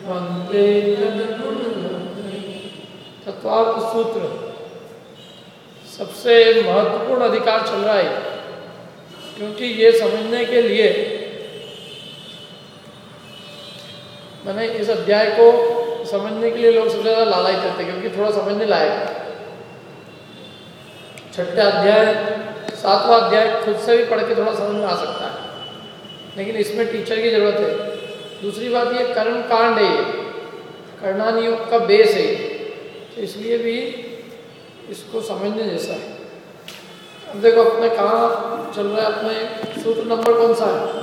वंदे जगद्गुण तत्वार्थ सूत्र सबसे महत्वपूर्ण अधिकार चल रहा है, क्योंकि ये समझने के लिए मैंने इस अध्याय को समझने के लिए लोग सबसे ज़्यादा लालायित करते हैं, क्योंकि थोड़ा समझने लायक। छठा अध्याय, सातवां अध्याय खुद से भी पढ़ के थोड़ा समझ में आ सकता है, लेकिन इसमें टीचर की जरूरत है। दूसरी बात, ये कर्म कांड है, ये कर्णानियोग का बेस है, तो इसलिए भी इसको समझने जैसा है। अब देखो अपने कहाँ चल रहा है, अपने सूत्र नंबर कौन सा है?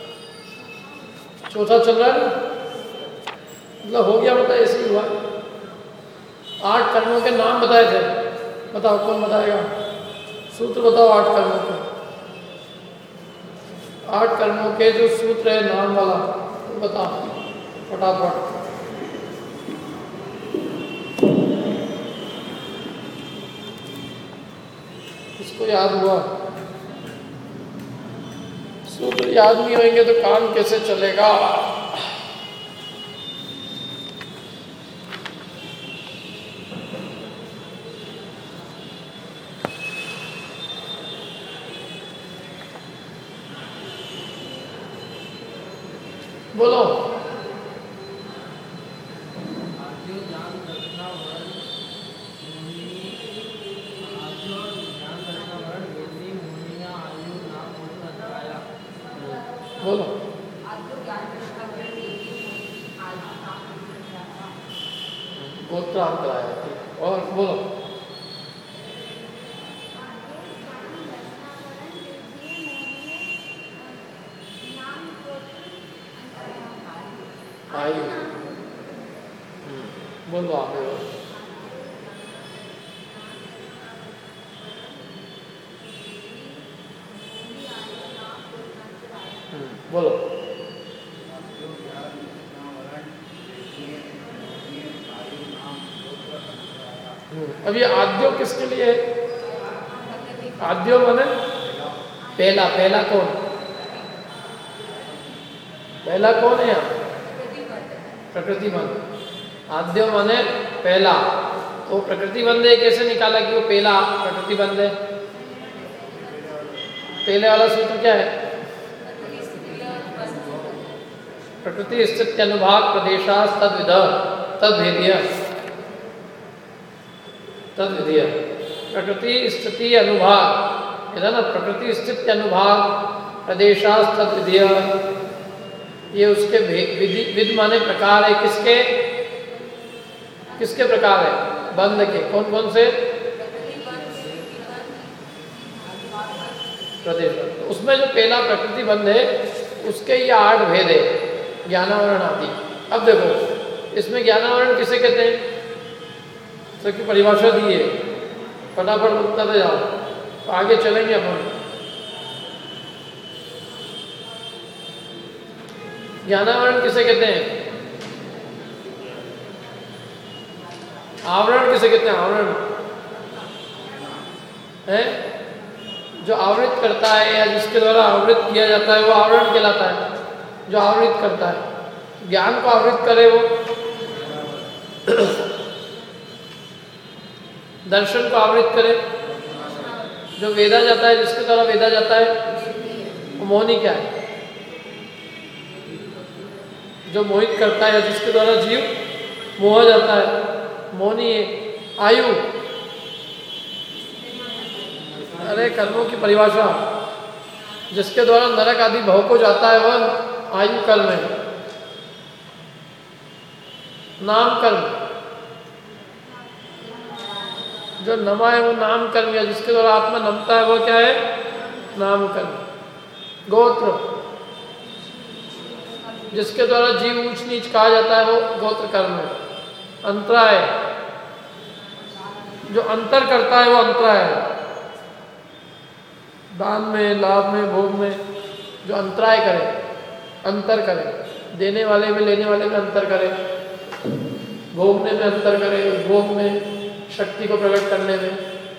चौथा चल रहा है ना, मतलब हो गया, मतलब ऐसे ही हुआ। 8 कर्मों के नाम बताए थे, बताओ कौन बताएगा? सूत्र बताओ 8 कर्मों के। 8 कर्मों के जो सूत्र है नाम वाला, तो बताओ फटाफट। इसको याद हुआ? सूत्र याद नहीं होंगे तो काम कैसे चलेगा? बोलो। बोलो। गोत्रांत कराया, और बोलो। आयु, बोलो आगे। बोलो। अभी आद्यो किसके लिए है? आद्यो माने पहला। पहला कौन? पहला कौन है यहाँ? प्रकृति बंध। आद्यो माने पहला, तो प्रकृति बंध कैसे निकाला कि वो पहला प्रकृति बंध है? पहले वाला सूत्र क्या है? प्रकृति स्थिति अनुभाग प्रदेशास तद्विध तद्भेदीय। तद्विधीय प्रकृति स्थिति अनुभाग, है ना? प्रकृति स्थिति अनुभाग प्रदेशास तद्विधीय, ये उसके विध माने प्रकार है। किसके? किसके प्रकार है? बंध के। कौन कौन से? प्रदेश। उसमें जो पहला प्रकृति बंध है उसके ये 8 भेद है, ज्ञानावरण आदि। अब देखो इसमें ज्ञानावरण किसे कहते हैं? सबकी परिभाषा दी है, फटाफट बताते जाओ तो आगे चलेंगे अपन। ज्ञानावरण किसे कहते हैं? आवरण किसे कहते हैं? आवरण है जो आवृत करता है या जिसके द्वारा आवृत किया जाता है, वो आवरण कहलाता है। जो आवृत करता है, ज्ञान को आवृत करे वो दर्शन को आवृत करे, जो वेदा जाता है, जिसके द्वारा वेदा जाता है वो मौनी क्या है? जो मोहित करता है, जिसके द्वारा जीव मोह जाता है, मौनी है। आयु, अरे कर्मों की परिभाषा, जिसके द्वारा नरक आदि भव को जाता है वह आयु कर्म है। नाम कर्म, जो नमा है वो नाम कर्म है, जिसके द्वारा आत्मा नमता है वो क्या है? नाम कर्म। गोत्र, जिसके द्वारा जीव ऊंच नीच कहा जाता है वो गोत्र कर्म है। अंतराय, जो अंतर करता है वो अंतराय है। दान में, लाभ में, भोग में जो अंतराय करे, अंतर करे, देने वाले में लेने वाले में अंतर करे, भोगने में अंतर करे, भोग में, शक्ति को प्रकट करने में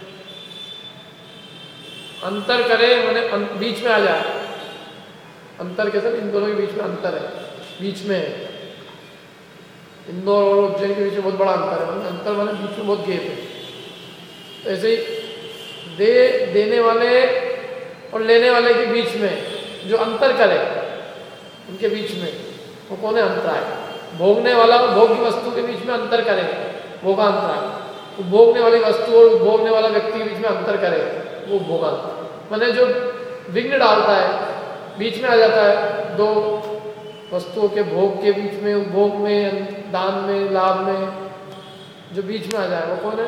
अंतर करे, माने बीच में आ जाए। अंतर के साथ इन दोनों के बीच में अंतर है, बीच में है। इंदौर और उज्जैन के बीच में बहुत बड़ा अंतर है, अंतर वाले बीच में बहुत गेप है। तो ऐसे ही देने वाले और लेने वाले के बीच में जो अंतर करे, उनके बीच में वो कौन है? अंतराय। भोगने वाला और भोग की वस्तु के बीच में अंतर करे, भोगांतराय। तो भोगने वाली वस्तु और भोगने वाला व्यक्ति के बीच में अंतर करे, वो भोगांतराय। माने जो विघ्न डालता है, बीच में आ जाता है दो वस्तुओं के भोग के बीच में, उपभोग में, दान में, लाभ में, जो बीच में आ जाए वो कौन है?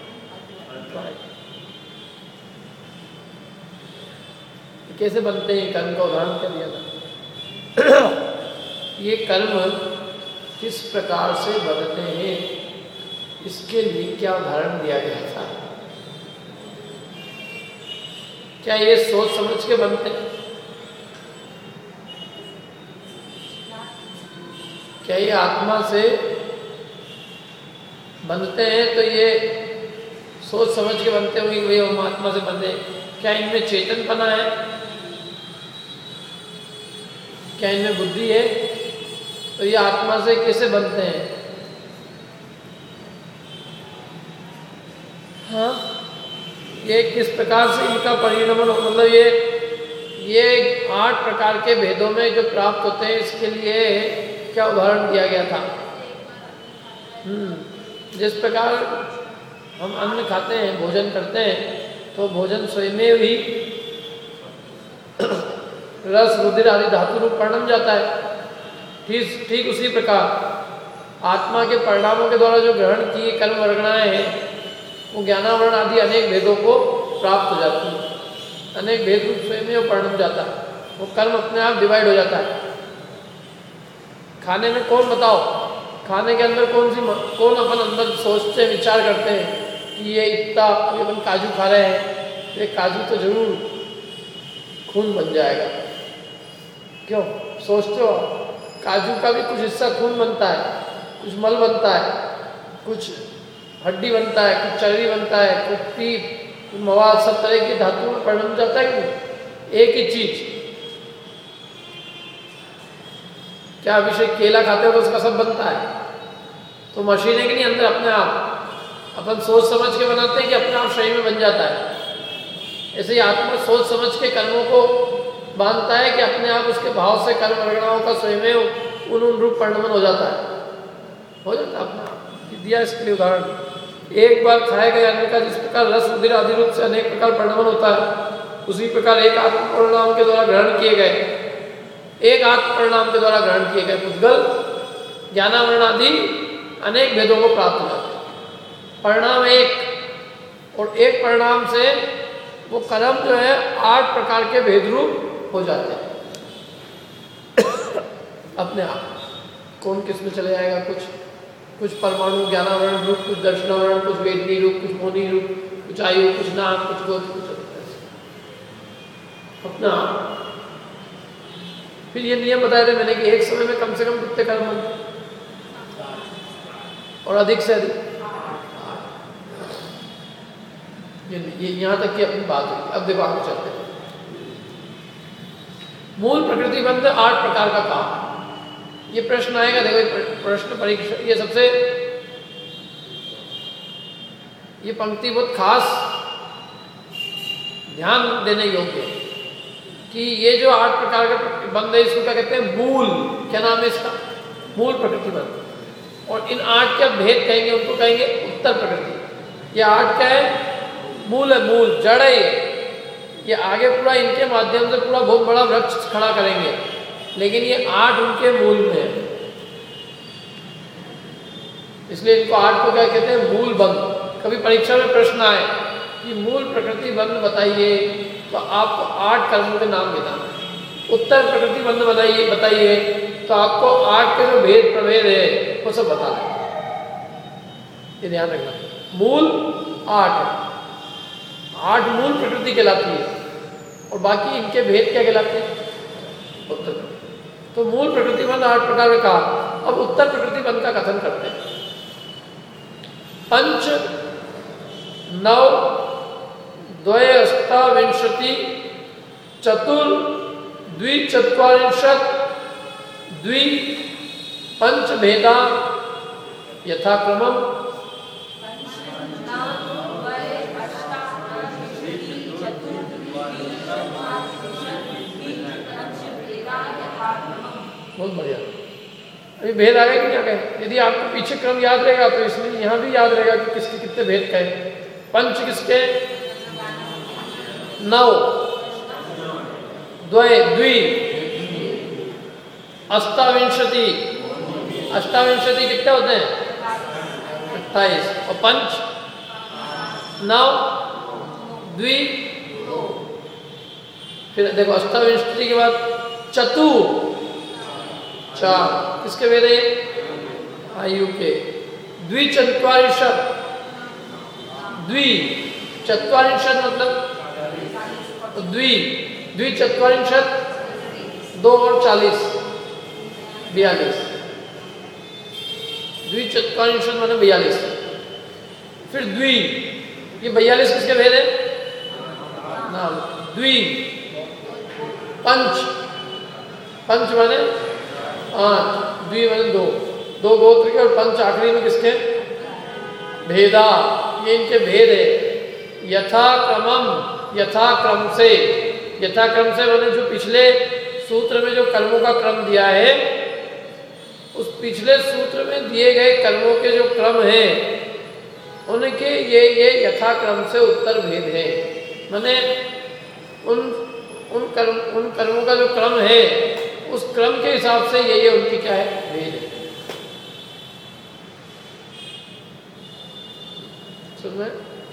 कैसे बनते हैं कर्म का उदाहरण क्या दिया था? ये कर्म किस प्रकार से बनते हैं, इसके लिए क्या उदाहरण दिया गया था? क्या ये सोच समझ के बनते हैं? क्या ये आत्मा से बनते हैं तो ये सोच समझ के बनते हुए वे हम आत्मा से बनते हैं? क्या इनमें चेतनपना है? क्या इनमें बुद्धि है? तो ये आत्मा से कैसे बनते हैं? हाँ, ये किस प्रकार से इनका परिणमन, मतलब ये 8 प्रकार के भेदों में जो प्राप्त होते हैं, इसके लिए क्या उदाहरण दिया गया था? जिस प्रकार हम अन्न खाते हैं, भोजन करते हैं, तो भोजन स्वयं ही रस, रुधिर आदि धातु रूप परिणम जाता है। ठीक उसी प्रकार आत्मा के परिणामों के द्वारा जो ग्रहण किए कर्म वर्गणाएं हैं, वो ज्ञानावरण आदि अनेक भेदों को प्राप्त हो जाती है। अनेक भेद रूप स्वयं वो परिणम जाता है, वो कर्म अपने आप डिवाइड हो जाता है। खाने में कौन, बताओ, खाने के अंदर कौन अपन अंदर सोचते हैं, विचार करते हैं कि ये इतना, अभी अपन काजू खा रहे हैं, ये काजू तो जरूर खून बन जाएगा। क्यों सोचते हो? काजू का भी कुछ हिस्सा खून बनता है, कुछ मल बनता है, कुछ हड्डी बनता है, कुछ चर्बी बनता है, कुछ पीप, कुछ मवाद, सब तरह की धातुओं में परिणम जाता है कि एक ही चीज। क्या अभिषेक केला खाते हो तो उसका सब बनता है? तो मशीन है कि नहीं अंदर अपने आप अपन सोच समझ के बनाते हैं कि अपने आप शरीर में बन जाता है। ऐसे ही आत्मा सोच समझ के कर्मों को बांधता है कि अपने आप उसके भाव से कर्म वर्गणाओं का स्वयं उन रूप परिणमन हो जाता है, हो जाता है अपना आप। दिया इसके लिए उदाहरण, एक बार खाए गए अन्न का जिस प्रकार रस, रुधिर आदि रूप से अनेक प्रकार परिणमन होता है, उसी प्रकार एक आत्म परिणाम के द्वारा ग्रहण किए गए, एक आत्म परिणाम के द्वारा ग्रहण किए गए पुद्गल ज्ञानावरण आदि अनेक भेदों को प्राप्त हो जाते हैं। परिणाम एक, और एक परिणाम से वो कर्म जो है 8 प्रकार के भेद रूप हो जाते हैं अपने आप। कौन किस में चले जाएगा? कुछ परमाणु ज्ञानावरण रूप, कुछ दर्शनावरण, कुछ वेदनी रूप, कुछ मोनी रूप, कुछ आयु, कुछ नाम, कुछ गोत्र, कुछ अपना। फिर ये नियम बताए थे मैंने कि एक समय में कम से कम कितने कर्म बनते और अधिक से अधिक। ये यहाँ तक की अपनी बात हुई। अब देखो आगे चलते हैं। मूल प्रकृति बंध 8 प्रकार का काम। ये प्रश्न आएगा, देखो प्रश्न परीक्षा, ये सबसे ये पंक्ति बहुत खास ध्यान देने योग्य है कि ये जो 8 प्रकार का बंध है, इसको क्या कहते हैं? मूल। क्या नाम है इसका? मूल प्रकृति बंध। और इन 8 के भेद कहेंगे, उनको कहेंगे उत्तर प्रकृति। ये 8 क्या है? मूल है, मूल जड़ है। ये आगे पूरा इनके माध्यम से पूरा बहुत बड़ा वृक्ष खड़ा करेंगे, लेकिन ये 8 उनके मूल में है, इसलिए इनको 8 को क्या कहते हैं? मूल बंध। कभी परीक्षा में प्रश्न आए कि मूल प्रकृति बंध बताइए, तो आपको 8 कर्मों के नाम बताना है। उत्तर प्रकृति बंध बताइए तो आपको 8 के जो भेद प्रभेद है वो सब बताना है। ये ध्यान रखना। मूल 8 है, 8 मूल प्रकृति कहलाती है, और बाकी इनके भेद क्या कहलाते हैं? उत्तर प्रकृति। तो मूल प्रकृति बंध 8 प्रकार का कहा। अब उत्तर प्रकृति बंध का कथन करते हैं। पंच 9 2 अष्टाविंशति चतुर द्विचत्वारिंशत् द्वि पंच भेदा यथाक्रमम बहुत बढ़िया। अभी भेद आ गए कि क्या कहे? यदि आपको पीछे क्रम याद रहेगा तो इसलिए यहाँ भी याद रहेगा कि किसके कितने भेद कहे। पंच किसके? 9, द्वय द्वि, अष्टाविंशति, अष्टाविंशति कितने होते हैं? 28। और पंच 9, द्वि, फिर देखो अष्टाविंशति के बाद चतु 4, किसके वेद है? आयु के। द्विचत्वारिंशत्, द्विचत्वारिंशत् मतलब द्विचत्वारिंशत् 2 और 40 42, द्विचत्वारिंशत् माने 42। फिर द्वि, ये 42 किसके भेद है? ना। द्वि, पंच, पंच माने 8, द्वि माने 2, 2 गोत्र के और पंच आखिरी में किसके? भेदा, ये इनके भेद है। यथाक्रमम, यथाक्रम से, यथाक्रम से माने जो पिछले सूत्र में जो कर्मों का क्रम दिया है, उस पिछले सूत्र में दिए गए कर्मों के जो क्रम है उनके ये यथाक्रम से उत्तर भेद है। माने उन कर्मों का जो क्रम है उस क्रम के हिसाब से ये उनकी क्या है? भेद है। सुन में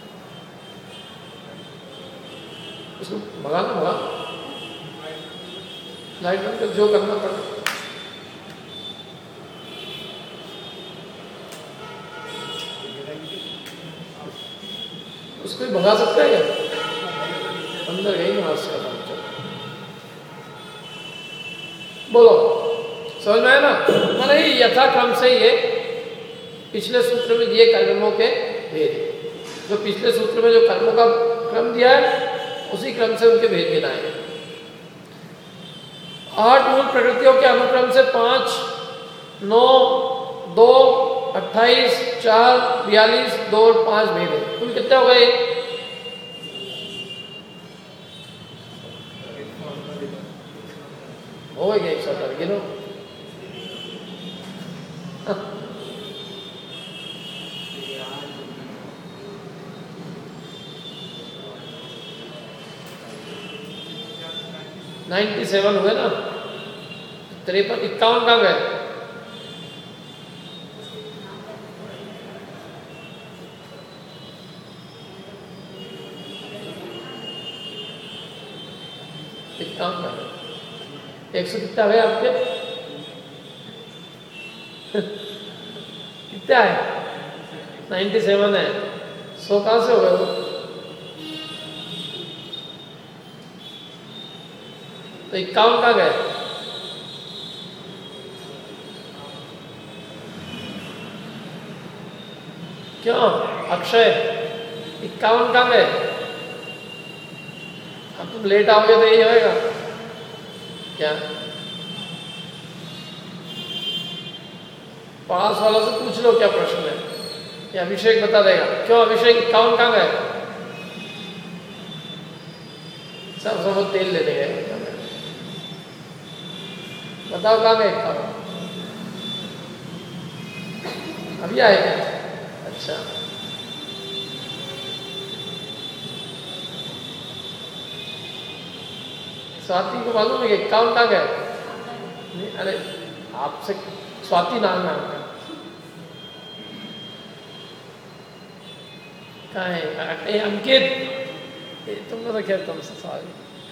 उसको भगा लाइट बंद कर, जो करना पड़े। उसको भगा सकता है क्या? अंदर गई ना उसका नाम। बोलो, समझ में आया ना? माने यथाक्रम से ये पिछले सूत्र में दिए कर्मों के भेद, जो पिछले सूत्र में जो कर्मों का क्रम दिया है उसी क्रम से उनके भेद गिनाए। 8 मूल प्रकृतियों के अनुक्रम से 5, 9, 2, 28, 4, 42, 2 और 5 भेद है। कुल कितने हो गए? हो गया 118 गिनो। $97 हुए ना? 53, 51 कहाँ गए? एक सौ कितना है आपके? कितना है? 97 है। 100 कहाँ से हो गए? तो 51 कहाँ गए? क्यों अक्षय 51 कहाँ गए? अब तुम लेट आओगे तो यही होएगा क्या? पास वालों से पूछ लो क्या प्रश्न है, ये अभिषेक बता देगा। क्यों अभिषेक 51 कहाँ गए? सब तेल लेने गए। बताओ कहाँ गए 51? अभी आए क्या? अच्छा, स्वाति को मालूम है कि 51 कहाँ गए? अरे आपसे स्वाति नाम है आपका, कहाँ है? अंकित, तुमने तो खैर तुमसे सॉरी।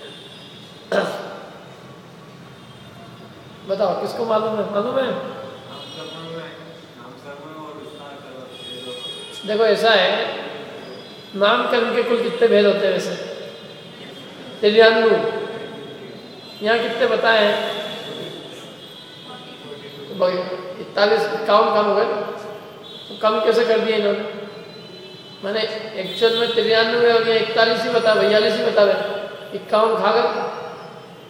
बताओ किसको मालूम है? मालूम है? देखो ऐसा है, नामकरण के कुल कितने भेद होते हैं वैसे? 93। यहाँ कितने बताए हैं? 41, 51 कम हो गए। तो कम कैसे कर दिए इन्होंने? मैंने एक्चुअल में 93 और ये 41 ही बता, 42 ही बता रहे। 51 खा गए,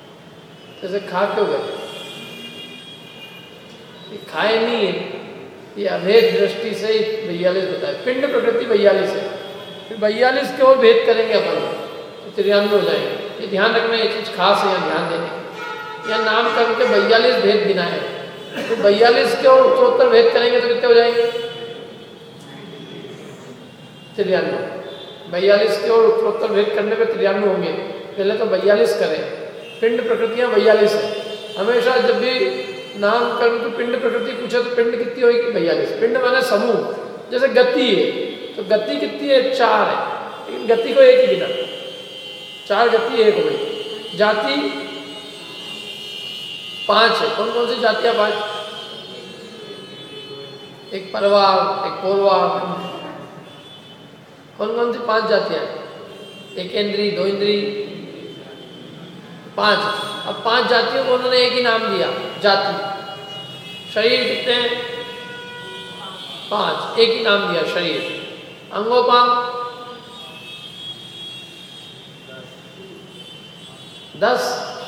जैसे खा क्यों गए? खाए नहीं है, ये अभेद दृष्टि से 42 बताए। पिंड प्रकृति 42 है, फिर 42 के और भेद करेंगे अपन तो 93 हो जाएंगे। ये ध्यान रखना, ये चीज़ खास है, यहाँ ध्यान देने। यह नामकरण के 42 भेद गिनाए, तो 42 के और उत्तरोत्तर भेद करेंगे तो कितने हो जाएंगे? 93। 42 के और उत्तरोत्तर भेद करने पे 93 होंगे। पहले तो 42 करें। पिंड प्रकृतियाँ 42 है। हमेशा जब भी नामकरण की पिंड प्रकृति पूछे तो पिंड कितनी होगी? 42। पिंड माने समूह। जैसे गति है तो गति कितनी है? 4 है, लेकिन गति को एक ही गिना, 4 गति एक हो गई। जाति 5 है। कौन कौन सी जातियाँ? 5। एक परवार, एक पोरवार। कौन कौन सी 5 जातियाँ? एक इंद्री, 2 इंद्री, 5। अब 5 जातियों को उन्होंने एक ही नाम दिया, जाति। शरीर कितने हैं? 5, एक ही नाम दिया, शरीर। अंगोपांग 10।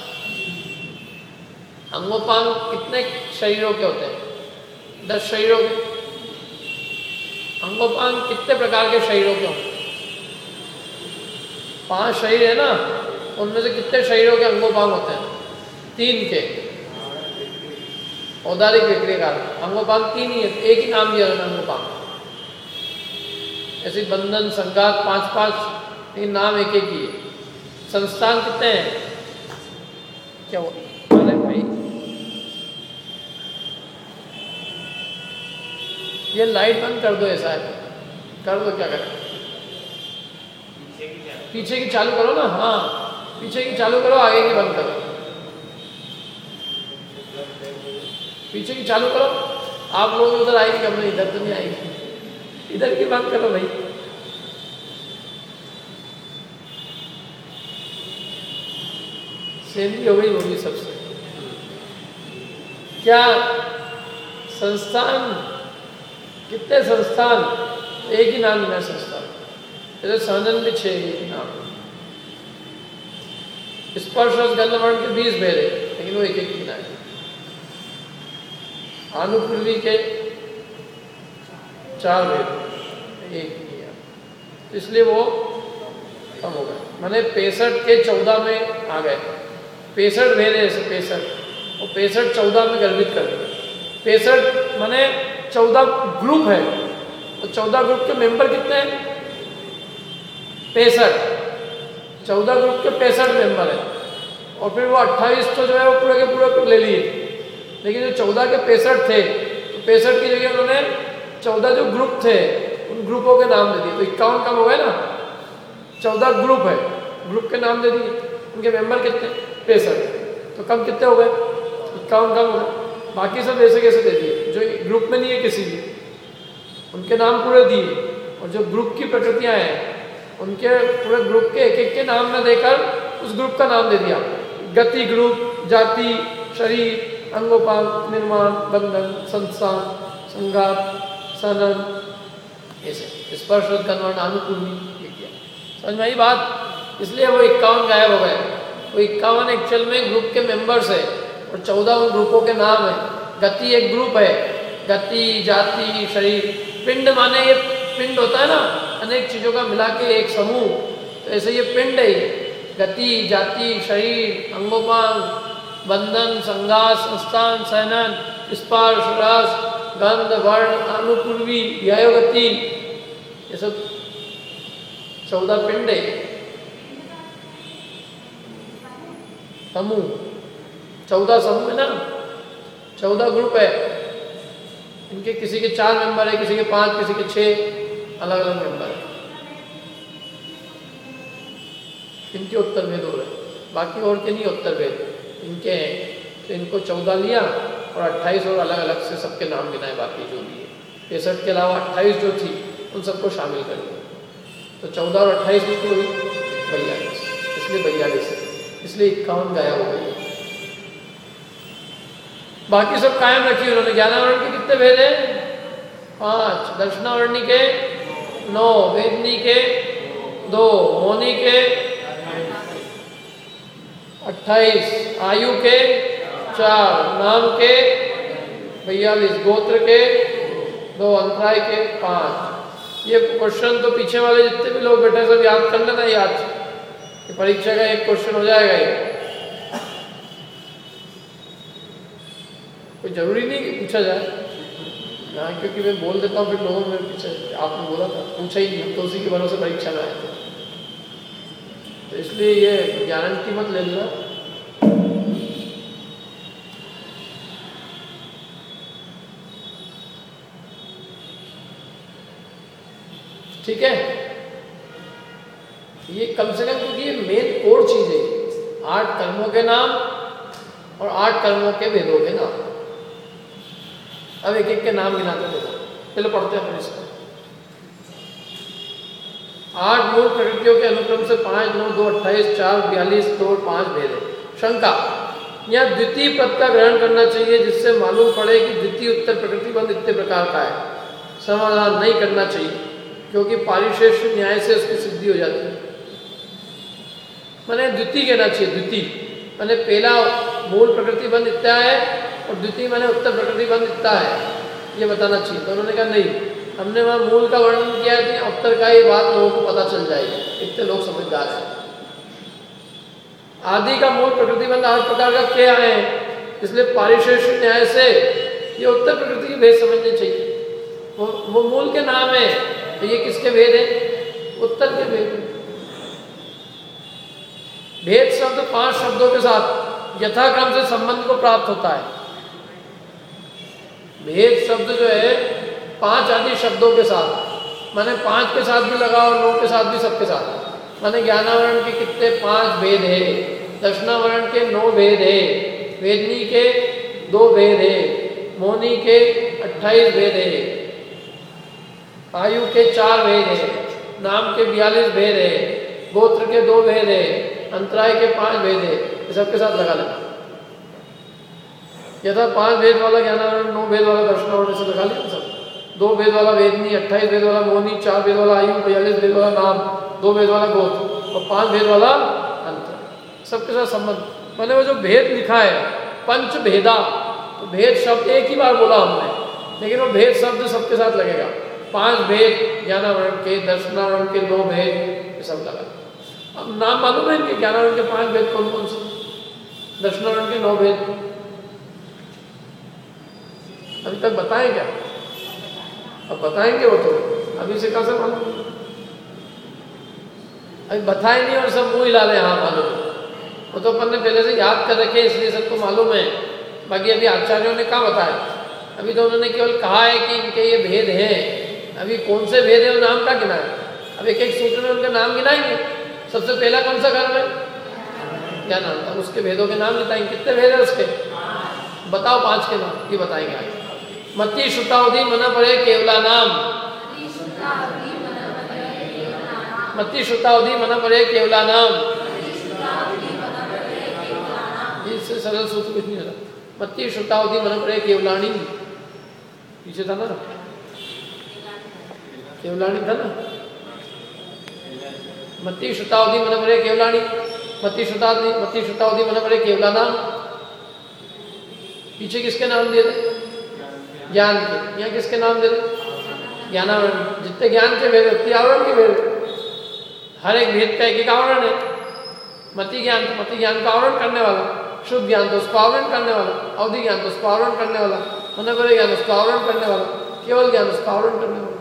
अंगोपांग कितने शरीरों के होते हैं? 10 शरीरों के। अंगोपांग कितने प्रकार के शरीरों के होते हैं? 5 शरीर है ना, उनमें से कितने शरीरों के अंगोपांग होते हैं? 3 के। औदारिक विक्रियकार अंगोपांग 3 ही है, एक ही नाम दिया अंगोपांग। ऐसे बंधन, संघात 5-5, लेकिन नाम एक एक ही है। संस्थान कितने हैं? क्या हुआ? अरे भाई ये लाइट बंद कर दो, ऐसा है कर दो, क्या करें? पीछे की चालू करो ना। हाँ, पीछे की चालू करो, आगे की बंद करो। पीछे की चालू करो। आप लोग उधर आएगी कमरे, इधर तो नहीं आएगी। इधर की बंद करो भाई। सेंधी हो गई होगी सबसे। क्या संस्थान कितने? संस्थान एक ही नाम है संस्थान। जैसे सहनन भी 6 एक ही नाम। स्पर्श और गंध वर्ण के 20 भेद है, लेकिन वो एक एक ही नाम है। आनुपूर्वी के 4 भेद, एक ही है, इसलिए वो कम हो गए। मैंने 65 के 14 में आ गए। 65 भेद है, 65 और 65 14 में गर्भित कर दिए। 65 माने 14 ग्रुप है, तो 14 ग्रुप के मेंबर कितने हैं? 65। 14 ग्रुप के 65 मेंबर है, और फिर वो 28 तो जो है वो पूरे के पूरे ले लिए। लेकिन जो 14 के 65 थे, तो 65 की जगह उन्होंने 14 जो ग्रुप थे उन ग्रुपों के नाम दे दिए, तो 51 कम हो गए ना। 14 ग्रुप है, ग्रुप के नाम दे दिए, उनके मेंबर कितने? 65। तो कम कितने हो गए? 51 कम हो गए। बाकी सब ऐसे कैसे दे दिए जो ग्रुप में नहीं है किसी भी, उनके नाम पूरे दिए। और जो ग्रुप की प्रकृतियां हैं उनके पूरे ग्रुप के एक एक के नाम न देकर उस ग्रुप का नाम दे दिया। गति ग्रुप, जाति, शरीर, अंगोपांग, निर्माण, बंधन, संस्थान, संघात, सनन, ऐसे स्पर्श, गंध, अनुपूर्वी किया। समझ में आई बात? इसलिए वो 51 गायब हो गए। वो 51 एक्चुअल में ग्रुप के मेंबर्स है और 14 उन ग्रुपों के नाम है। गति एक ग्रुप है, गति, जाति, शरीर। पिंड माने ये पिंड होता है ना, अनेक चीजों का मिला के एक समूह, तो ऐसे ये पिंड है। गति, जाति, शरीर, अंगोपांग, बंधन, संघात, संस्थान, सहनन, स्पर्श, रस, गंध, वर्ण, अनुपूर्वी, व्यायोगति, ये सब 14 पिंड है, समूह। 14 समूह है ना, 14 ग्रुप है। इनके किसी के 4 मेंबर है, किसी के 5, किसी के 6 अलग अलग मेंबर है। इनके उत्तर भेद हो रहे, बाकी और के नहीं उत्तर भेद, इनके हैं। तो इनको 14 लिया और 28 और अलग अलग से सबके नाम गिनाए, बाकी जो भी है। 65 के अलावा 28 जो थी उन सबको शामिल कर दिया। तो 14 और 28 कितनी हुई? 42। इसलिए 42 है, इसलिए 51 गायब हो गई। बाकी सब कायम रखी उन्होंने। ज्ञानावरण के कितने भेद हैं? 5। दर्शनावर्णी के 9, वेदनी के 2, मौनी के 28, आयु के 4, नाम के 42, गोत्र के 2 अंतराय के 5। ये क्वेश्चन तो पीछे वाले जितने भी लोग बैठे सब याद कर लेना, याद कि परीक्षा का एक क्वेश्चन हो जाएगा ये। कोई जरूरी नहीं कि पूछा जाए ना, क्योंकि मैं बोल देता हूँ फिर लोगों में पीछे आपने बोला था पूछा ही नहीं, हम तो उसी के भरोसे परीक्षा में आए थे, तो इसलिए ये गारंटी मत ले लेना। ठीक है, ये कम से कम, क्योंकि ये मेन कोर चीज है, 8 कर्मों के नाम और 8 कर्मों के भेदों के नाम। अब एक एक के नाम गिनाते देखो, पहले पढ़ते हैं इसको। 8 मूल प्रकृतियों के अनुक्रम से 5, 9, 2, 28, 4, 42, 2 और 5 भेद है। शंका, यहाँ द्वितीय पद का ग्रहण करना चाहिए जिससे मालूम पड़े कि द्वितीय उत्तर प्रकृति बंध इतने प्रकार का है। समाधान नहीं करना चाहिए क्योंकि पारिशेष न्याय से उसकी सिद्धि हो जाती है। मैंने द्वितीय कहना चाहिए, द्वितीय मैंने पहला मूल प्रकृति बंध इतना है और द्वितीय मैंने उत्तर प्रकृति बंध इतना है, ये बताना चाहिए। तो उन्होंने कहा नहीं, हमने वहाँ मूल का वर्णन किया है, उत्तर का ये बात लोगों को पता चल जाएगी, इतने लोग समझदार हैं। आदि का मूल प्रकृति बंध 8 प्रकार का क्या है, इसलिए पारिशेष न्याय से ये उत्तर प्रकृति के भेद समझने चाहिए। वो मूल के नाम है, तो ये किसके भेद है? उत्तर के भेद। भेद शब्द 5 शब्दों के साथ यथाक्रम से संबंध को प्राप्त होता है। भेद शब्द जो है 5 आदि शब्दों के साथ, माने 5 के साथ भी लगा और 9 के साथ भी, सबके साथ। माने ज्ञानावरण के कितने 5 भेद है, दर्शनावरण के 9 भेद है, वेदनी के 2 भेद है, मौनी के 28 भेद है, आयु के 4 भेद है, नाम के 42 भेद है, गोत्र के 2 भेद है, अंतराय के 5 भेद है, ये सबके साथ लगा लेना। यथा 5 भेद वाला ज्ञानावरण, 9 भेद वाला दर्शनावरण से लगा लिया सब। 2 भेद वाला वेदनी, 28 भेद वाला मौनी, 4 भेद वाला आयु, 42 भेद वाला नाम, 2 भेद वाला गोत्र और 5 भेद वाला अंतर, सबके साथ संबंध। मैंने वो जो भेद लिखा है पंच भेदा, तो भेद शब्द एक ही बार बोला हमने, लेकिन वो भेद शब्द सबके साथ लगेगा। 5 भेद ज्ञानावरण के, दर्शनावरण के 2 भेद, ये सब लगा। अब नाम मालूम है कि ज्ञानावरण के 5 भेद कौन कौन से, दर्शनावरण के 9 भेद अभी तक बताएं क्या? अब बताएंगे वो, तो अभी से कैसे मालूम? अभी बताए नहीं और सब मुंह हिला रहे, हाँ मालूम। वो तो अपन ने पहले से याद कर रखे, इसलिए सबको मालूम है। बाकी अभी आचार्यों ने कहाँ बताया, अभी तो उन्होंने केवल कहा है कि इनके ये भेद हैं। अभी कौन से भेद है वो नाम का गिना है, अब एक एक सूत्र में उनके नाम गिनाएंगे। सबसे पहला कौन सा कर्म है? क्या नाम था, उसके भेदों के नाम बताएंगे। कितने भेद है उसके, बताओ 5 के नाम, ये बताएंगे आगे। मति श्रुतावधि मना पड़े केवला नाम, मति श्रुतावधि मना पड़े केवला नाम, इससे सरल सूत्र कुछ नहीं होता। मति श्रुतावधि मना पड़े केवलाणी, पीछे था ना, केवलाणी था ना। मति श्रुतावधि मन पड़े केवलाणी, मति श्रुतावधि मन पड़े केवला नाम। पीछे किसके नाम दे रहे? ज्ञान के। यहाँ किसके नाम दे रहे? ज्ञानावरण। जितने ज्ञान के भेद उतने आवरण के भेद, हर एक भेद का एक एक आवरण है। मति ज्ञान तो मति ज्ञान का आवरण करने वाला, शुद्ध ज्ञान तो उसको आवरण करने वाला, अवधि ज्ञान तो उसको आवरण करने वाला, मन पड़े ज्ञान उसको आवरण करने वाला, केवल ज्ञान उसको आवरण करने वाला।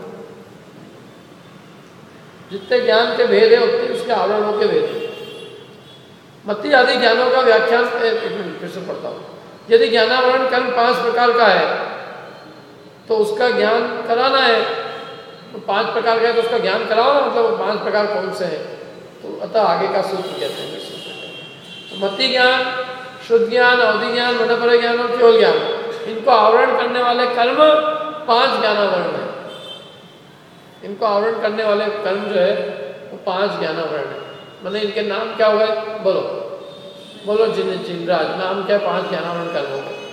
जितने ज्ञान के भेद है उतने उसके आवरणों के भेद है। मति आदि ज्ञानों का व्याख्यान फिर से पढ़ता हूँ। यदि ज्ञानावरण कर्म 5 प्रकार का है तो उसका ज्ञान कराना है, तो 5 प्रकार का है तो उसका ज्ञान कराओ ना, मतलब 5 प्रकार कौन से हैं, तो अतः आगे का सूत्र कहते हैं। तो मति ज्ञान, शुद्ध ज्ञान, अवधि ज्ञान, मनपरे ज्ञान और केवल ज्ञान, इनको आवरण करने वाले कर्म 5 ज्ञानावरण है। इनको आवरण करने वाले कर्म जो है वो 5 ज्ञानावरण है। मतलब इनके नाम क्या हुआ है? बोलो बोलो जिनराज, नाम क्या? 5 ज्ञानावरण कर्म हो गए।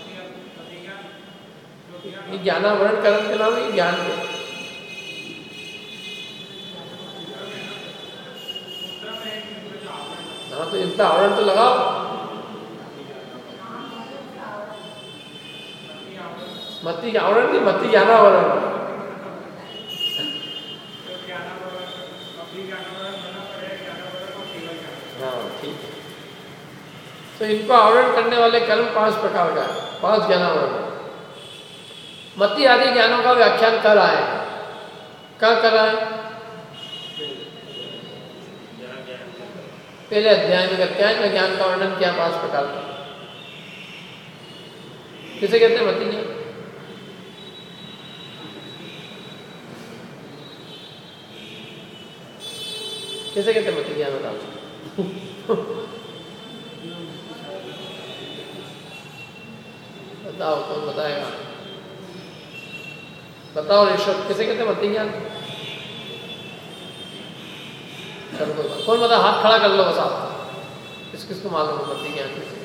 ये ज्ञानावरण कर्म के नाम है ज्ञान के। हाँ, तो इनका आवरण तो लगाओ। मति आवरण नहीं, मति ज्ञानावरण। हाँ ठीक है। तो इनको आवरण करने वाले कर्म 5 प्रकार का है, 5 ज्ञानावरण। मति आदि ज्ञानों का व्याख्यान कर रहा है। क्या कर रहा है? पहले अध्याय में अध्याय में ज्ञान का वर्णन किया 5 प्रकार का। किसे कहते हैं मति ज्ञान? किसे कहते हैं मति ज्ञान? बताओ, कौन बताएगा? बताओ ऋषभ, किसे कहते हैं मति ज्ञान? कौन बता? हाथ खड़ा कर लो बस आप। किसको मालूम है मति ज्ञान किसे?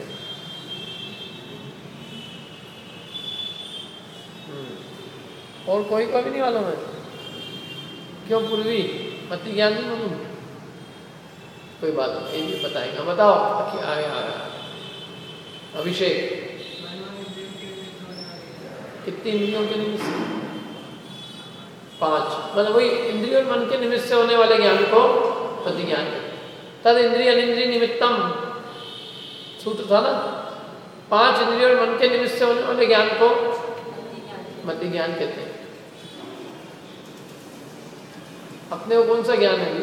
और कोई को भी नहीं मालूम है? क्यों पूर्वी, मति ज्ञान नहीं मालूम? कोई बात नहीं, ये बताएगा। बताओ आया अभिषेक, कितनी इंद्रियों के निमित्त? 5। मतलब वही इंद्रिय और मन के निमित्त से होने वाले ज्ञान को मति ज्ञान कहते हैं। तद इंद्रिय अनिंद्रिय निमित्तम सूत्र था ना। 5 इंद्रिय और मन के निमित्त से होने वाले ज्ञान को मति ज्ञान कहते हैं। अपने को कौन सा ज्ञान है?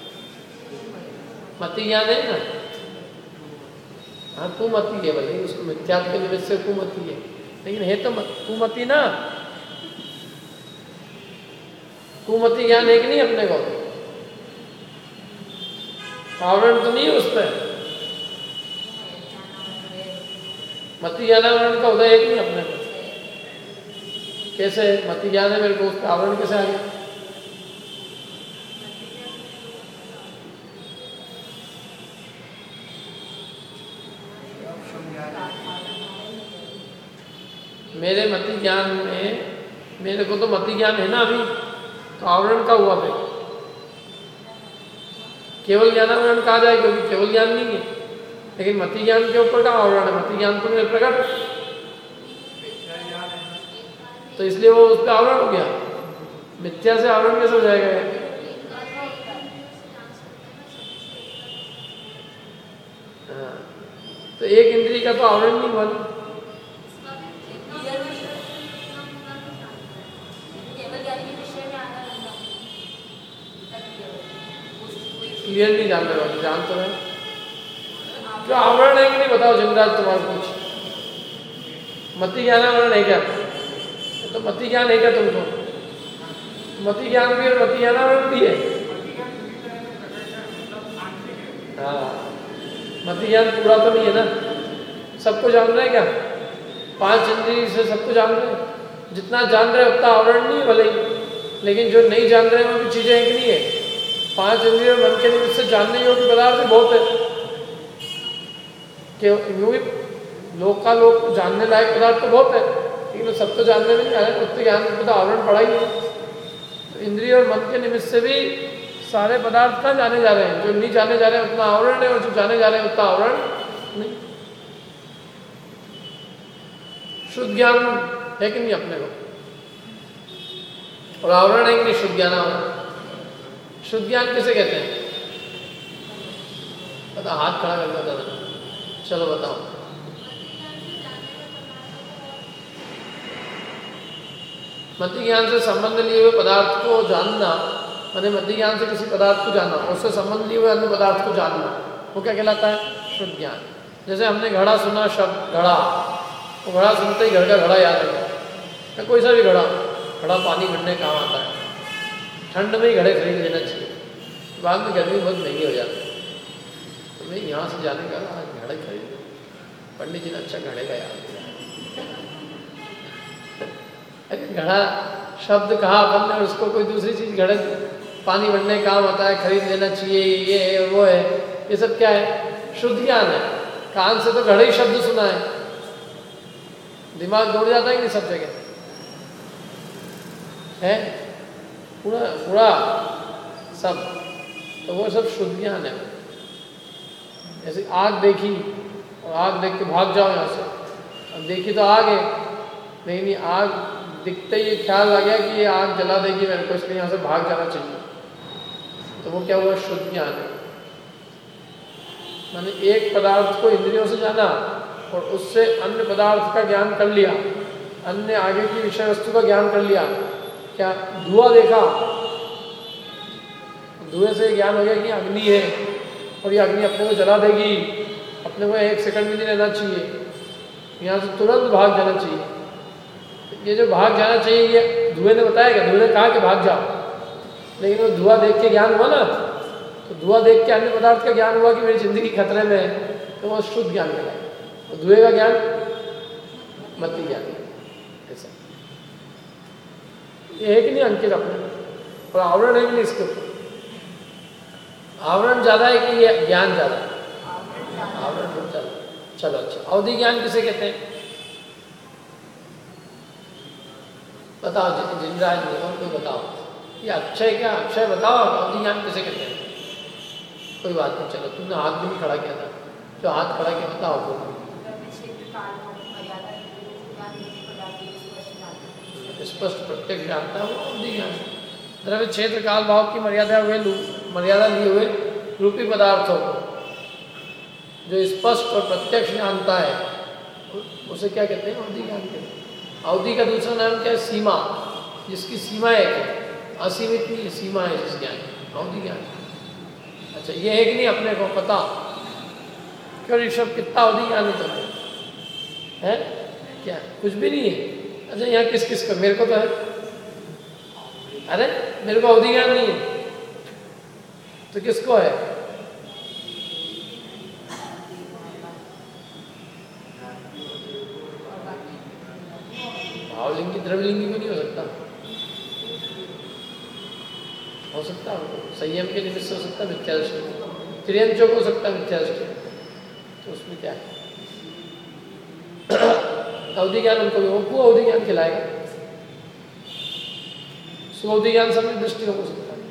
मति ज्ञान है ना। हाँ कुमति है भाई, उसको मिथ्यात्व के निमित्त से कुमति है, लेकिन है तो कुमति ना। कुमति ज्ञान है कि नहीं अपने को? आवरण तो नहीं है उस पर। मति ज्ञानावरण का उदय है कि नहीं अपने को? कैसे मति ज्ञान है मेरे को, उसका आवरण कैसे आ गया? मेरे मति ज्ञान में, मेरे को तो मति ज्ञान है ना अभी, तो आवरण का हुआ फिर? केवल ज्ञानावरण कहा जाए क्योंकि केवल ज्ञान नहीं है, लेकिन मति ज्ञान के ऊपर का आवरण है। मति ज्ञान तो मेरे प्रकट, तो इसलिए वो उस पर आवरण हो गया। मिथ्या से आवरण कैसे हो जाएगा? हाँ, तो एक इंद्रिय का तो आवरण नहीं हुआ। क्लियर नहीं जान रहे वाले, जान तो रहे जो आवरण है कि नहीं? बताओ जंगराज, तुम्हारा कुछ मति ज्ञानावरण है क्या? तो मति ज्ञान है क्या तुमको? मति ज्ञान भी और मति ज्ञानावरण भी है। हाँ, मति ज्ञान पूरा तो नहीं है ना। सबको जान रहे हैं क्या? 5 इंद्रिय से सबको जान रहे हैं। जितना जान रहे उतना आवरण नहीं है भले ही, लेकिन जो नहीं जान रहे हैं वो भी चीजें हैं कि नहीं है? 5 इंद्रिय और मन के निमित्त से जानने योग्य पदार्थ बहुत है। लोक का लोक जानने लायक पदार्थ तो बहुत है, लेकिन सब तो जानने में नहीं आया। उतने ज्ञान को तो आवरण पड़ा ही है। तो इंद्रिय और मन के निमित्त से भी सारे पदार्थ कहाँ जाने जा रहे हैं? जो नहीं जाने जा रहे हैं उतना आवरण है, और जो जाने जा रहे हैं उतना आवरण नहीं। शुद्ध ज्ञान है कि नहीं अपने को? और आवरण है कि नहीं शुद्ध ज्ञान? आवरण शुद्ध ज्ञान किसे कहते हैं? पता? हाथ खड़ा कर देता था। चलो बताओ। मति ज्ञान से संबंध लिए हुए पदार्थ को जानना, मैंने मति ज्ञान से किसी पदार्थ को जानना, उससे संबंध लिए हुए अन्य पदार्थ को जानना, वो क्या कहलाता है? शुद्ध ज्ञान। जैसे हमने घड़ा सुना, शब्द घड़ा, तो घड़ा सुनते ही घर का घड़ा याद आ गया। कोई सा भी घड़ा, घड़ा पानी भरने काम आता है। ठंड में ही घड़े खरीद लेना चाहिए, बाद में गर्मी बहुत महंगी हो जाती है। तो मैं यहाँ से जाने का घड़े खरीद, पंडित जी ने अच्छा घड़े का याद दिया। घड़ा शब्द कहा अपन ने, उसको कोई दूसरी चीज घड़े पानी भरने काम आता है, खरीद लेना चाहिए, ये है वो है, ये सब क्या है? शुद्ध ज्ञान है। कान से तो घड़े ही शब्द सुना है, दिमाग दौड़ जाता है कि नहीं सब जगह है, पूरा पूरा सब, तो वो सब शुद्ध ज्ञान है। जैसे आग देखी और आग देख के भाग जाओ यहाँ से, अब देखी तो आग है, नहीं आग दिखते ही ख्याल आ गया कि ये आग जला देगी मेरे को, इसलिए यहाँ से भाग जाना चाहिए, तो वो क्या हुआ? शुद्ध ज्ञान है। मैंने एक पदार्थ को इंद्रियों से जाना और उससे अन्य पदार्थ का ज्ञान कर लिया, अन्य आगे की विषय वस्तु का ज्ञान कर लिया। क्या धुआं देखा, धुएं से ज्ञान हो गया कि अग्नि है और ये अग्नि अपने को जला देगी, अपने को 1 सेकंड भी नहीं रहना चाहिए, यहाँ से तुरंत भाग जाना चाहिए। ये जो भाग जाना चाहिए ये धुएं ने बताया क्या? धुएं ने कहा कि भाग जाओ, लेकिन वो धुआं देख के ज्ञान हुआ ना, तो धुआं देख के अन्य पदार्थ का ज्ञान हुआ कि मेरी जिंदगी खतरे में है, तो वो शुद्ध ज्ञान कहलाएगा। तो धुएं का ज्ञान मति ज्ञान, ऐसा ये है कि नहीं अंकित अपने, और आवरण है कि नहीं इसके ऊपर? आवरण ज़्यादा है कि ये ज्ञान ज़्यादा है? आवरण बहुत ज़्यादा। चलो अच्छा, अवधि ज्ञान किसे कहते हैं? बताओ जिंदराज जी, और कोई बताओ। ये अक्षय क्या? अक्षय बताओ, अवधि ज्ञान किसे कहते हैं? कोई बात नहीं, चलो तुमने हाथ भी नहीं खड़ा किया था, जो हाथ खड़ा किया बताओ। स्पष्ट प्रत्यक्ष जानता है वो अवधि ज्ञान। द्रव्य क्षेत्र काल भाव की मर्यादा लिए हुए रूपी पदार्थों को जो स्पष्ट और प्रत्यक्ष जानता है उसे क्या कहते हैं? अवधि ज्ञान कहते हैं। अवधि का दूसरा नाम क्या है? सीमा, जिसकी सीमा एक है, असीमित नहीं है, सीमा है जिस ज्ञान, अवधि ज्ञान। अच्छा ये है कि नहीं अपने को पता? क्यों ऋषभ, कितना अवधि ज्ञान है तुम्हें? है क्या? कुछ भी नहीं है? अच्छा यहाँ किस किस का? मेरे को तो है, अरे मेरे को अवधि ज्ञान नहीं है, तो किसको है? भावलिंगी द्रव्यलिंगी को नहीं हो सकता? हो सकता है, संयम के निमित्त से हो सकता है, मिथ्या दृष्टि, त्रियंचों को हो सकता है मिथ्या दृष्टि, तो उसमें क्या है? अवधि ज्ञान उनको भी, वो अवधि ज्ञान खिलाएगा। सुअवधि ज्ञान सब दृष्टि हो सकता है।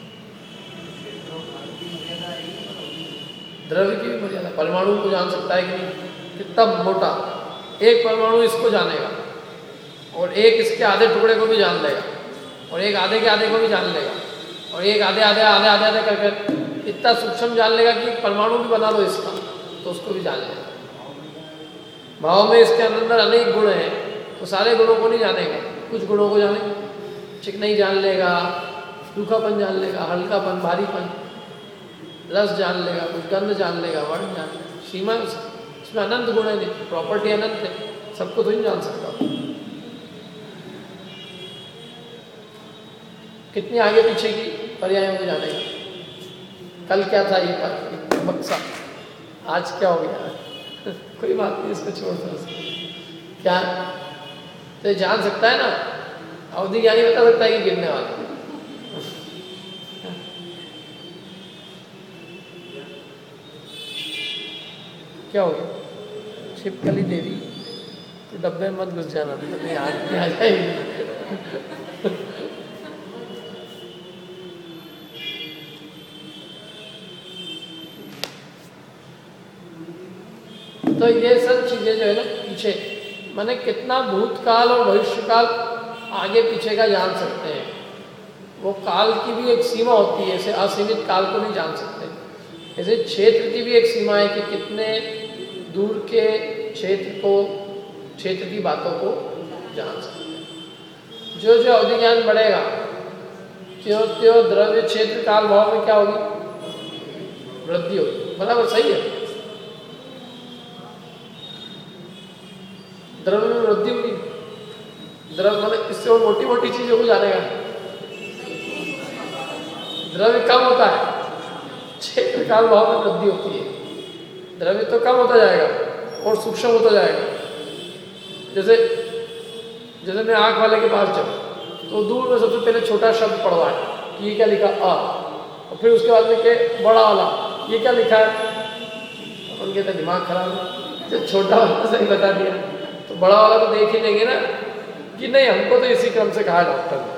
द्रव्य की भी मर्यादा, परमाणु को जान सकता है कि नहीं? कितना मोटा, एक परमाणु इसको जानेगा और एक इसके आधे टुकड़े को भी जान लेगा और एक आधे के आधे को भी जान लेगा और एक आधे आधे आधे आधे आधे करके इतना सूक्ष्म जान लेगा कि परमाणु भी बना दो इसका तो उसको भी जान लेगा। भाव में इसके अंदर अनेक गुण हैं, तो सारे गुणों को नहीं जानेगा, कुछ गुणों को जानेगा। चिकनाई जान लेगा, सूखापन जान लेगा, हल्कापन, भारीपन, रस जान लेगा, कुछ गंध जान लेगा, वर्ण जान लेगा। सीमा इसमें अनंत गुण है, प्रॉपर्टी अनंत है, सबको तो नहीं जान सकता। कितनी आगे पीछे की पर्यायों को जानेगा। कल क्या था ये बक्सा, आज क्या हो गया कोई बात नहीं, इसको छोड़ दो। क्या तो जान सकता है ना, अवधि ज्ञानी बता सकता है कि गिरने वाला। क्या हो गया? छिपकली देवी तो डब्बे में मत घुस जाना, तो याद नहीं आ जाएगी। तो ये सब चीजें जो है ना पीछे, माने कितना भूतकाल और भविष्यकाल आगे पीछे का जान सकते हैं। वो काल की भी एक सीमा होती है, ऐसे असीमित काल को नहीं जान सकते। ऐसे क्षेत्र की भी एक सीमा है कि कितने दूर के क्षेत्र को, क्षेत्र की बातों को जान सकते हैं। जो जो अवधि ज्ञान बढ़ेगा त्यों त्यों द्रव्य क्षेत्र काल भाव में क्या होगी? वृद्धि होगी। बराबर सही है, द्रव्य में वृद्धि होगी। द्रव्य मतलब इससे वो मोटी मोटी चीजों को जानेगा। द्रव्य कम होता है, क्षेत्र काल भाव में वृद्धि होती है। द्रव्य तो कम होता जाएगा और सूक्ष्म होता जाएगा। जैसे जैसे मैं आंख वाले के पास जाऊँ तो दूर में सबसे पहले छोटा शब्द पढ़वा है कि ये क्या लिखा अ, और फिर उसके बाद में के बड़ा वाला ये क्या लिखा है, अपन कहते दिमाग खराब है, जब छोटा वाला सही बता दिया तो बड़ा वाला तो देख ही लेंगे ना कि नहीं, हमको तो इसी क्रम से कहा डॉक्टर ने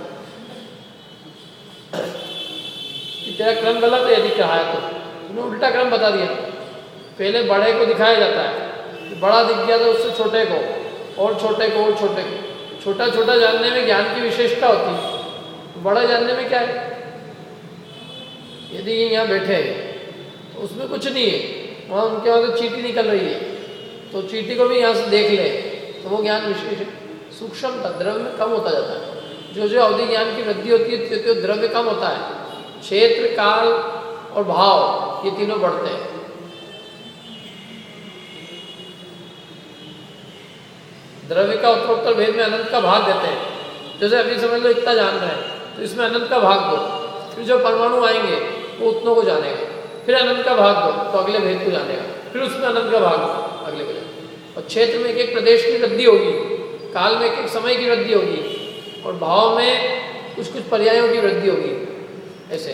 कि तेरा क्रम गलत है, यदि कहा है तो तुमने उल्टा क्रम बता दिया। पहले बड़े को दिखाया जाता है, बड़ा दिख गया तो उससे छोटे को, और छोटे को और छोटे को। छोटा छोटा जानने में ज्ञान की विशेषता होती है, बड़ा जानने में क्या है? यदि ये यहाँ बैठे हैं तो उसमें कुछ नहीं है, वहाँ उनके वहाँ तो चींटी निकल रही है, तो चींटी को भी यहाँ से देख ले तो वो ज्ञान विशेष है। सूक्ष्मता द्रव्य में कम होता जाता है। जो जो अवधि ज्ञान की वृद्धि होती है तो द्रव्य कम होता है। क्षेत्र, काल और भाव ये तीनों बढ़ते हैं। द्रव्य का उत्तरोत्तर भेद में अनंत का भाग देते हैं। जैसे अभी समझ लो इतना जान रहे हैं तो इसमें अनंत का भाग दो, फिर जो परमाणु आएंगे वो उतनों को जानेगा, फिर अनंत का भाग दो तो अगले भेद को जानेगा, फिर उसमें अनंत का भाग दो अगले को जानेगा। और क्षेत्र में एक एक प्रदेश की वृद्धि होगी, काल में एक एक समय की वृद्धि होगी, और भाव में कुछ कुछ पर्यायों की वृद्धि होगी। ऐसे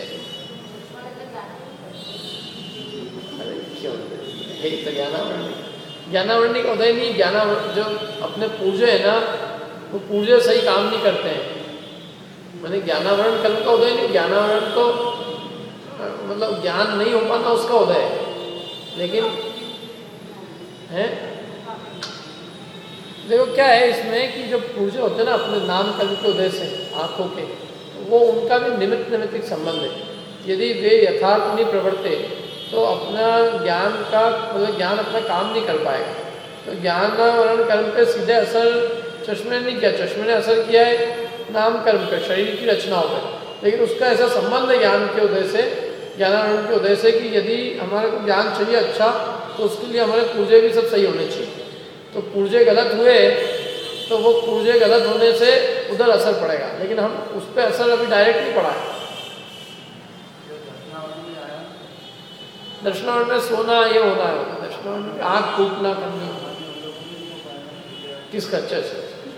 क्यों तो ज्ञानावरणी का उदय नहीं। जो अपने पूर्वज है ना, वो पूर्वज सही काम नहीं करते हैं। मैंने ज्ञानावरण कल्प का उदय नहीं, ज्ञानावरण तो मतलब ज्ञान नहीं हो पाना उसका उदय है। लेकिन है देखो क्या है इसमें कि जो पूर्वज होते हैं ना अपने नाम कर्म के उदय से आंखों के, वो उनका भी निमित्त निमित्तिक संबंध है। यदि वे यथार्थ नहीं प्रवर्ते तो अपना ज्ञान का मतलब ज्ञान अपना काम नहीं कर पाएगा। तो ज्ञानावरण कर्म पे सीधे असर चश्मे ने नहीं किया, चश्मे ने असर किया है नाम कर्म पे, शरीर की रचनाओं पे। लेकिन उसका ऐसा संबंध है ज्ञान के उदय से, ज्ञानावरण के उदय से, कि यदि हमारे को ज्ञान चाहिए अच्छा तो उसके लिए हमारे पूर्जे भी सब सही होने चाहिए। तो पूर्जे गलत हुए तो वो पूर्जे गलत होने से उधर असर पड़ेगा, लेकिन हम उस पर असर अभी डायरेक्ट नहीं पड़ा है। दर्शनावरण में सोना ये होना है, दर्शनावरण में आँख फूटना करना किसका अच्छा से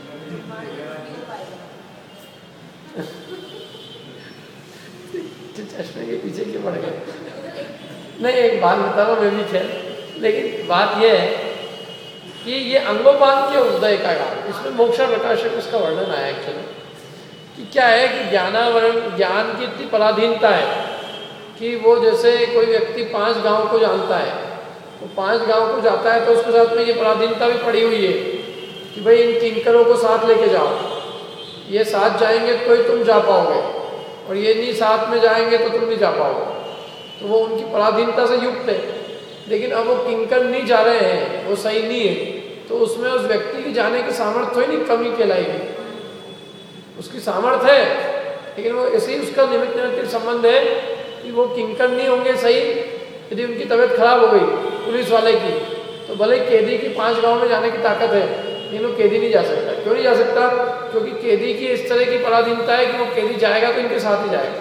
चश्मे के पीछे क्यों पड़ गए? नहीं, एक बात बता रहा हूँ मैं भी खैर, लेकिन बात यह है कि ये अंगोपांग के उदय का काल, इसमें मोक्षा प्रकाशक उसका वर्णन आया एक्चुअली कि क्या है कि ज्ञानावरण ज्ञान की इतनी पराधीनता है कि वो जैसे कोई व्यक्ति 5 गांव को जानता है, वो 5 गांव को जाता है तो उसके साथ में ये पराधीनता भी पड़ी हुई है कि भाई इन किंकरों को साथ लेके जाओ, ये साथ जाएंगे तो ही तुम जा पाओगे, और ये नहीं साथ में जाएंगे तो तुम नहीं जा पाओगे। तो वो उनकी पराधीनता से युक्त है। लेकिन अब वो किंकर नहीं जा रहे हैं, वो सही नहीं है, तो उसमें उस व्यक्ति की जाने की सामर्थ्य ही नहीं कमी कहलाएगी। उसकी सामर्थ्य है, लेकिन वो ऐसे ही उसका निमित्त निमित्त संबंध है कि वो किंकर नहीं होंगे सही। यदि उनकी तबीयत खराब हो गई पुलिस वाले की, तो भले कैदी की 5 गांव में जाने की ताकत है, लेकिन वो कैदी नहीं जा सकता। क्यों नहीं जा सकता? क्योंकि कैदी की इस तरह की पराधीनता है कि वो कैदी जाएगा तो इनके साथ ही जाएगा।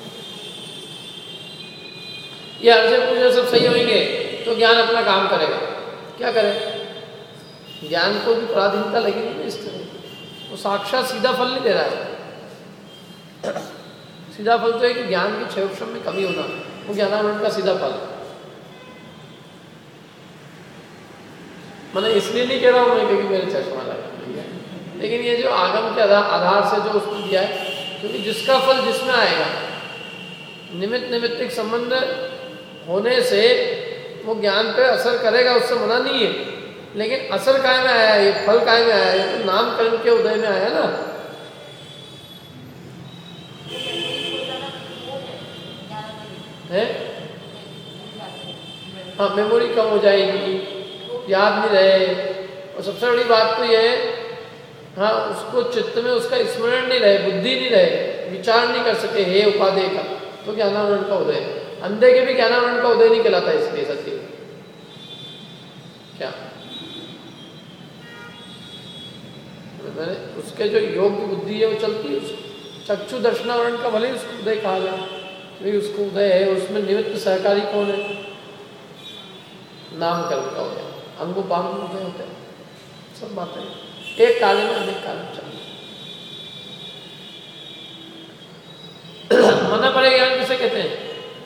ये अर्जे पूजे सब सही होंगे तो ज्ञान अपना काम करेगा। क्या करे? ज्ञान को भी पराधीनता लगेगी ना इस तरह, वो साक्षात सीधा फल नहीं दे रहा है। सीधा फल तो है कि ज्ञान के क्षयोक्षम में कमी होना, वो ज्ञानावरण का सीधा फल। मैंने इसलिए नहीं कह रहा हूँ मैं क्योंकि मेरे चश्मा लगा, लेकिन ये जो आगम के आधार से जो उसको दिया है, क्योंकि जिसका फल जिसमें आएगा, निमित्त निमित्तिक संबंध होने से वो ज्ञान पे असर करेगा, उससे मना नहीं है। लेकिन असर काय में आया है, ये फल काय में आया है? तो नाम कर्म के उदय में आया ना। है हाँ, मेमोरी कम हो जाएगी, याद नहीं रहे, और सबसे बड़ी बात तो ये है हाँ, उसको चित्त में उसका स्मरण नहीं रहे, बुद्धि नहीं रहे, विचार नहीं कर सके हे उपादेय का, तो ज्ञानावरण का उदय। अंधे के भी ज्ञानावरण का उदय नहीं कहलाता इसलिए सत्य क्या मैंने उसके जो योग्य बुद्धि है वो चलती है। चक्षु दर्शनावरण का भले उसको उदय कहा जाए, भाई उसको उदय है, उसमें निमित्त सहकारी कौन है? नाम कर्म का उदय, अंगोपांग उदय होते हैं, सब बातें एक काले में अनेक काल चल। मना पड़े ज्ञान किसे कहते हैं?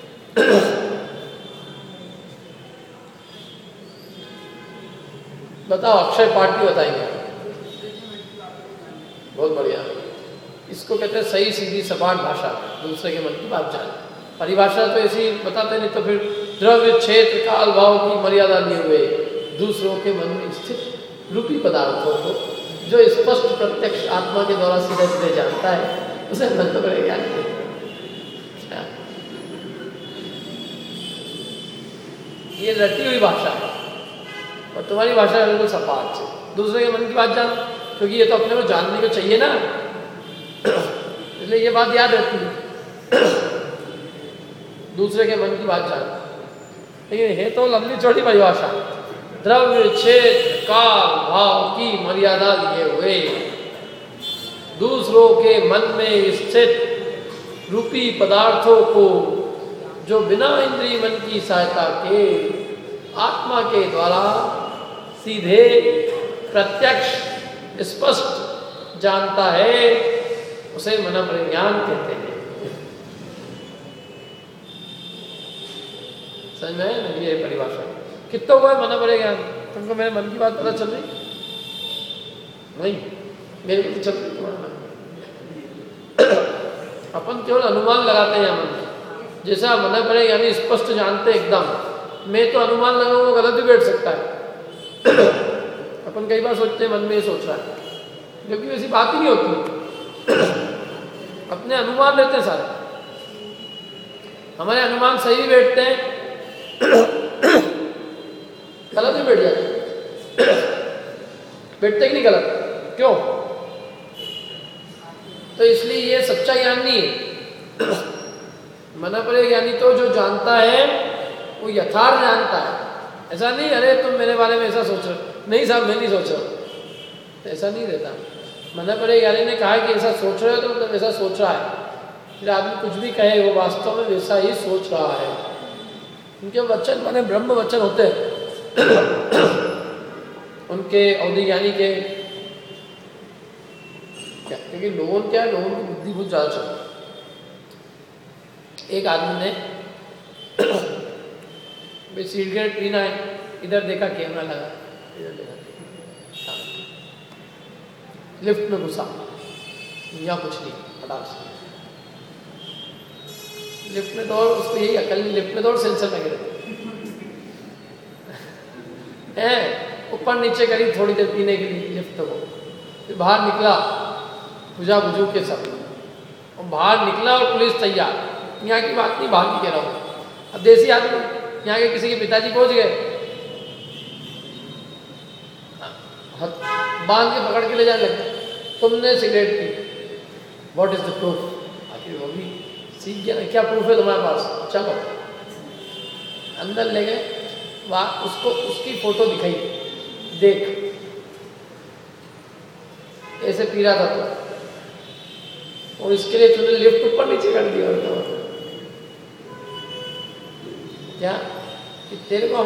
बताओ, अक्षय पाठी बताएंगे। बहुत बढ़िया, इसको कहते हैं सही सीधी सपाट भाषा, दूसरे के मन की बात जान। परिभाषा तो ऐसी बताते नहीं तो फिर द्रव्य क्षेत्र काल भाव की मर्यादा नहीं हुए, दूसरों के मन में स्थित रूपी पदार्थों को जो स्पष्ट प्रत्यक्ष आत्मा के द्वारा सीधे सीधे जानता है उसे मन बड़े ज्ञान कहते हैं। ये रटी हुई भाषा है और तुम्हारी भाषा है बिल्कुल सपाट से। दूसरे के मन की बात जान, क्योंकि ये तो अपने को जानने को चाहिए ना, इसलिए ये बात याद रहती है दूसरे के मन की बात जान। लेकिन है तो लंबी चौड़ी परिभाषा, द्रव्य क्षेत्र काल भाव की मर्यादा लिए हुए दूसरों के मन में स्थित रूपी पदार्थों को जो बिना इंद्रिय मन की सहायता के आत्मा के द्वारा सीधे प्रत्यक्ष स्पष्ट जानता है उसे मन परिज्ञान कहते हैं। समझ में ये परिभाषा कितनों को है मन परिज्ञान? तुमको मेरे मन की बात पता चल रही? नहीं, मेरे को तो चल रही तुम्हारा मन। अपन केवल अनुमान लगाते हैं मन, जैसा मन पड़े यानी स्पष्ट जानते एकदम। मैं तो अनुमान लगाऊंगा वो गलत भी बैठ सकता है। अपन कई बार सोचते हैं मन में ये सोच रहा है, क्योंकि वैसी बात ही नहीं होती। अपने अनुमान लेते हैं सारे, हमारे अनुमान सही भी बैठते हैं, गलत भी बैठ जाते। बैठते कि नहीं गलत? क्यों? तो इसलिए ये सच्चा ज्ञान नहीं है। मना पड़े ज्ञानी तो जो जानता है वो यथार्थ जानता है। ऐसा नहीं अरे तुम मेरे बारे में ऐसा सोच रहे हो, नहीं साहब मैं नहीं सोच रहा, ऐसा नहीं रहता। मना पड़े ज्ञानी ने कहा कि ऐसा सोच रहे हो तो मतलब ऐसा सोच रहा है। फिर आदमी कुछ भी कहे वो वास्तव में वैसा ही सोच रहा है। उनके वचन माने ब्रह्म वचन होते हैं। उनके अवधि ज्ञानी के क्या, क्योंकि लोगों क्या लोगों की बुद्धि बहुत ज़्यादा चलती। एक आदमी ने सिगरेट पीना है, इधर देखा कैमरा लगा, इधर देखा लिफ्ट में घुसा, या कुछ नहीं फटाक से लिफ्ट में दौड़, उसको यही अकल नहीं, लिफ्ट में दौड़ सेंसर में गिर है। ऊपर नीचे करी थोड़ी देर पीने के लिए लिफ्ट को, फिर बाहर निकला बुझा बुझू के सब, और बाहर निकला और पुलिस तैयार। यहाँ की बात नहीं, बाहर की कह रहा हूँ। अब देसी आदमी यहाँ के किसी के पिताजी पहुंच गए, बांध के पकड़ के ले जाने लगे, तुमने सिगरेट पी, व्हाट इज द प्रूफ? आखिर वो भी सीख गया ना, क्या प्रूफ है तुम्हारे पास? चलो अंदर ले गए, वहाँ उसको उसकी फोटो दिखाई, देख ऐसे पी रहा था तो, और इसके लिए तुमने लिफ्ट ऊपर नीचे कर दिया। क्या कि तेरे को